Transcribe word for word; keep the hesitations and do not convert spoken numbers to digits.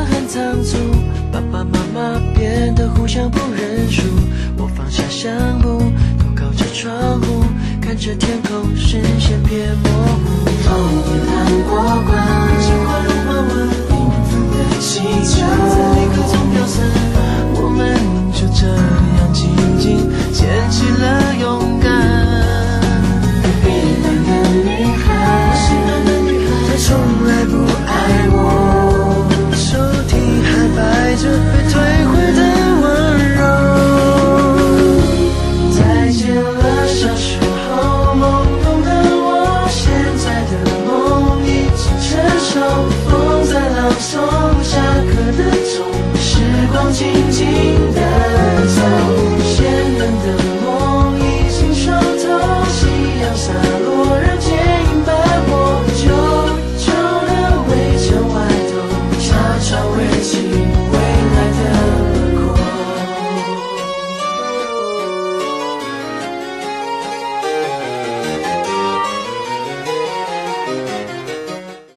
很仓促，爸爸妈妈变得互相不认输。我放下相簿，头靠着窗户，看着天空，视线变模糊。风也弹过关，心花如花纹，缤纷的气球在立刻中飘散。我们就这样静静牵起了勇敢。隔壁班的女孩，我心爱的女孩，她从来不爱我。抽屉还摆着被退回的温柔。再见了小时候懵懂的我，现在的梦已经成熟。风在朗诵下课的钟，时光静静的